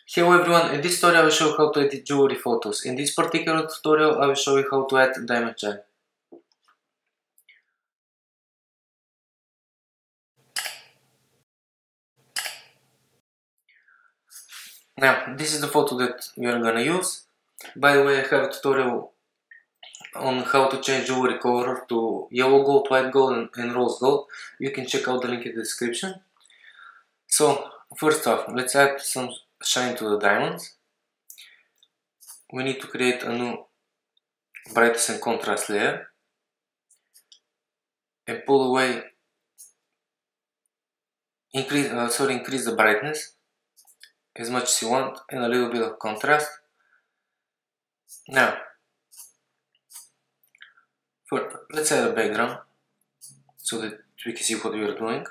Hello everyone, in this tutorial I will show you how to edit jewelry photos. In this particular tutorial I will show you how to add diamond shine. Now, this is the photo that we are gonna use. By the way, I have a tutorial on how to change jewelry color to yellow gold, white gold and rose gold. You can check out the link in the description. So, first off, let's add some shine to the diamonds. We need to create a new brightness and contrast layer and pull away, increase the brightness as much as you want and a little bit of contrast. Now, let's add a background so that we can see what we are doing.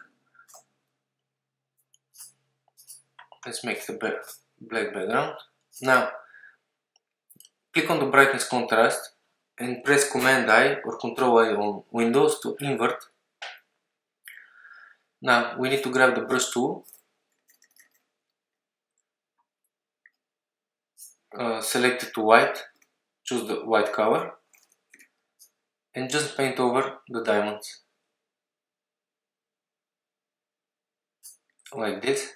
Let's make the black background. Now, click on the brightness contrast and press Command I or Control I on Windows to invert. Now, we need to grab the brush tool, select it to white, choose the white color, and just paint over the diamonds like this.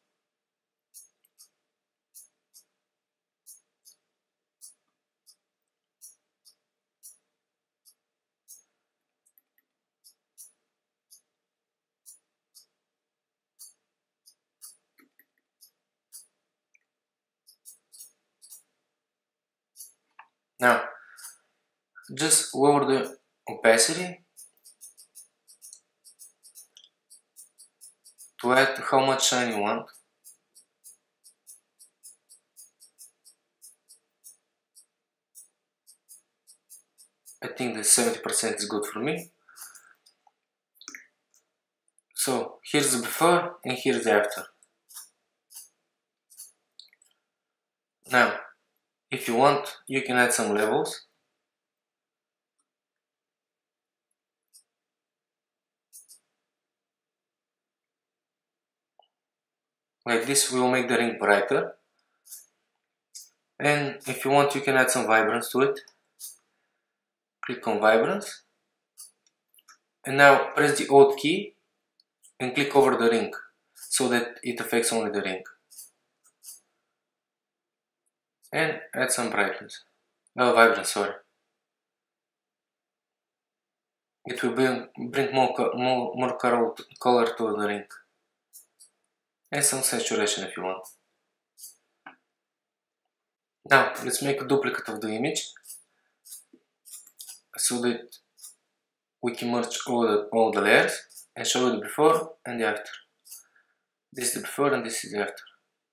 Now, just lower the opacity to add how much shine you want. I think that 70% is good for me. So here's the before and here's the after. Now, if you want, you can add some levels. Like this will make the ring brighter. And if you want, you can add some vibrance to it. Click on vibrance. And now press the Alt key and click over the ring so that it affects only the ring. And add some brightness. Vibrance, sorry. It will bring more color to the ring. And some saturation if you want. Now, let's make a duplicate of the image so that we can merge all the layers and show you the before and the after. This is the before and this is the after.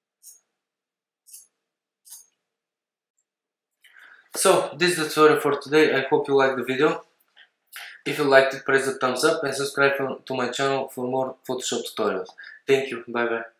So, this is the tutorial for today. I hope you liked the video. If you liked it, press the thumbs up and subscribe to my channel for more Photoshop tutorials. Thank you. Bye bye.